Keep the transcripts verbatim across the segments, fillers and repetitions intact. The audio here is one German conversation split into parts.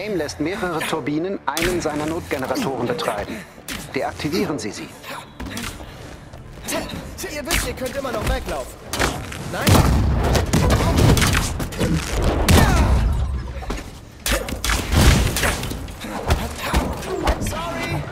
AIM lässt mehrere Turbinen einen seiner Notgeneratoren betreiben. Deaktivieren Sie sie. Ihr wisst, ihr könnt immer noch weglaufen. Nein? Sorry.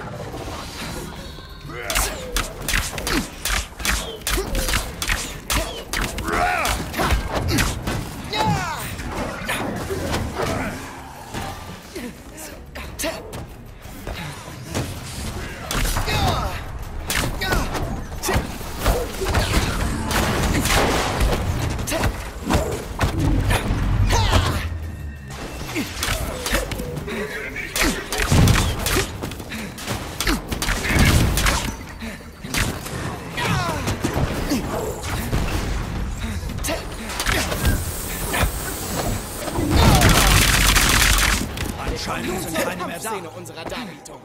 Anscheinend sind keine mehr da. Szene unserer Darbietung.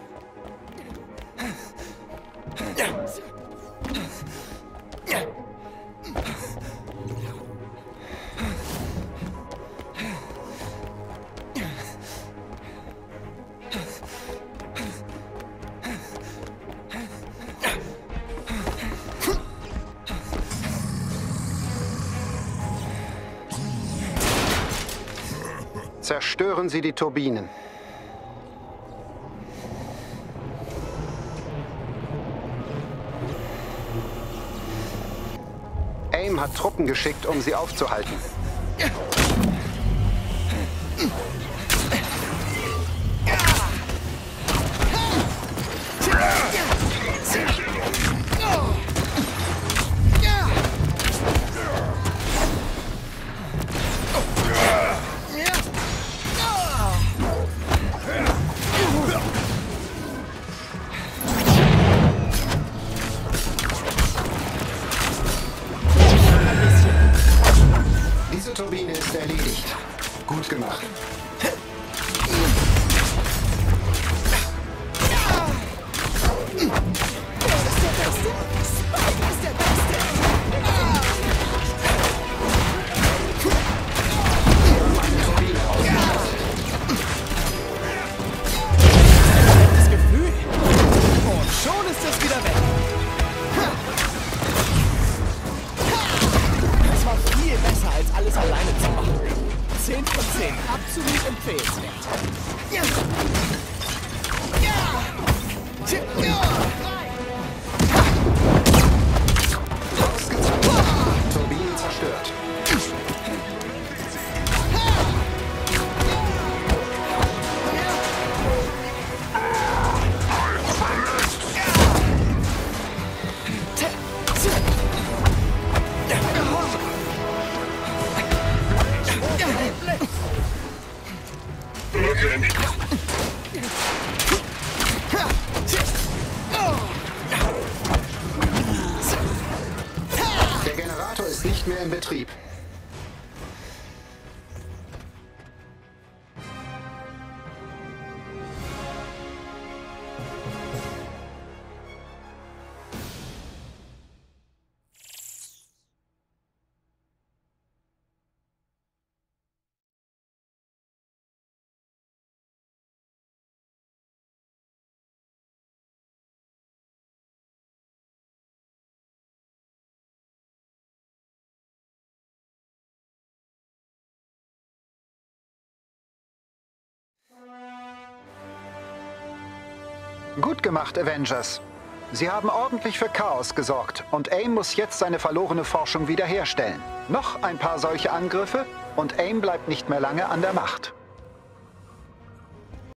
Zerstören Sie die Turbinen. AIM hat Truppen geschickt, um sie aufzuhalten. Diese Turbine ist erledigt. Gut gemacht. Das Gefühl. Und schon ist es wieder weg. Das war viel besser, als alles alleine zu machen. zehn von zehn. Absolut empfehlenswert. Ja. Ja. Ja. Turbinen zerstört. Der Generator ist nicht mehr in Betrieb. Gut gemacht, Avengers. Sie haben ordentlich für Chaos gesorgt und AIM muss jetzt seine verlorene Forschung wiederherstellen. Noch ein paar solche Angriffe und AIM bleibt nicht mehr lange an der Macht.